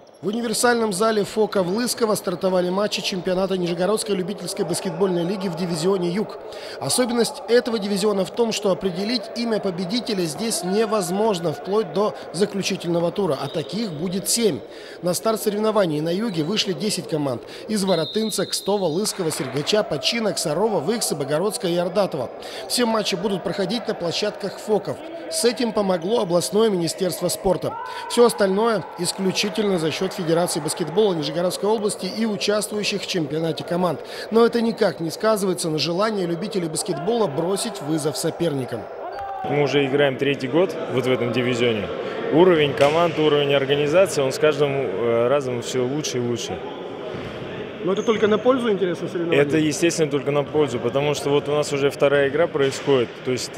В универсальном зале ФОКа в Лысково стартовали матчи чемпионата Нижегородской любительской баскетбольной лиги в дивизионе «Юг». Особенность этого дивизиона в том, что определить имя победителя здесь невозможно вплоть до заключительного тура, а таких будет 7. На старт соревнований на юге вышли 10 команд из Воротынца, Кстова, Лыскова, Сергача, Почина, Ксарова, Выксы, Богородска и Ордатова. Все матчи будут проходить на площадках ФОКов. С этим помогло областное министерство спорта. Все остальное исключительно за счет Федерации баскетбола Нижегородской области и участвующих в чемпионате команд. Но это никак не сказывается на желании любителей баскетбола бросить вызов соперникам. Мы уже играем 3-й год вот в этом дивизионе. Уровень команд, уровень организации, он с каждым разом все лучше и лучше. Но это только на пользу интереса соревнований? Это, естественно, только на пользу, потому что вот у нас уже вторая игра происходит. То есть,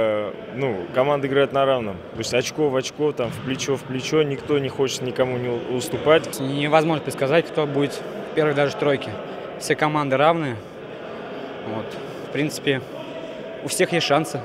команды играют на равном. То есть очко в очко, там, в плечо, никто не хочет никому не уступать. Невозможно предсказать, кто будет в первой даже тройке. Все команды равные. Вот. В принципе, у всех есть шансы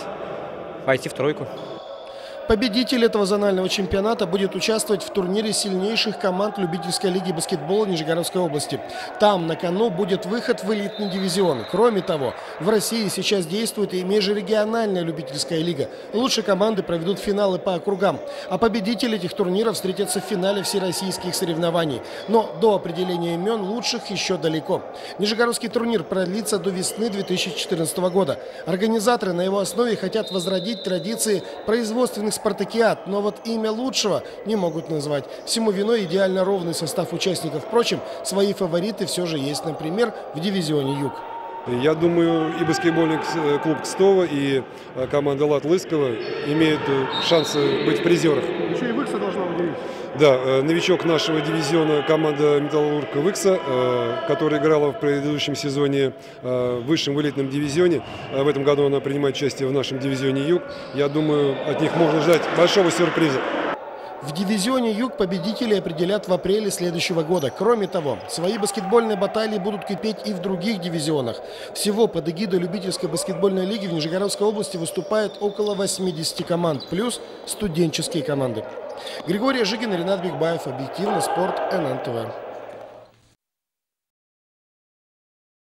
войти в тройку. Победитель этого зонального чемпионата будет участвовать в турнире сильнейших команд любительской лиги баскетбола Нижегородской области. Там на кону будет выход в элитный дивизион. Кроме того, в России сейчас действует и межрегиональная любительская лига. Лучшие команды проведут финалы по округам. А победители этих турниров встретятся в финале всероссийских соревнований. Но до определения имен лучших еще далеко. Нижегородский турнир продлится до весны 2014 года. Организаторы на его основе хотят возродить традиции производственных спартакиад, но вот имя лучшего не могут назвать. Всему виной идеально ровный состав участников. Впрочем, свои фавориты все же есть, например, в дивизионе «Юг». Я думаю, и баскетбольный клуб Кстова, и команда «Лад» Лыскова имеют шансы быть в призерах. Еще и Выкса должна удивить. Да, новичок нашего дивизиона, команда «Металлург» Выкса, которая играла в предыдущем сезоне в высшем элитном дивизионе. В этом году она принимает участие в нашем дивизионе «Юг». Я думаю, от них можно ждать большого сюрприза. В дивизионе «Юг» победителей определят в апреле следующего года. Кроме того, свои баскетбольные баталии будут кипеть и в других дивизионах. Всего под эгидой любительской баскетбольной лиги в Нижегородской области выступает около 80 команд, плюс студенческие команды. Григорий Жигин, Ренат Бигбаев. Объективно спорт. ННТВ.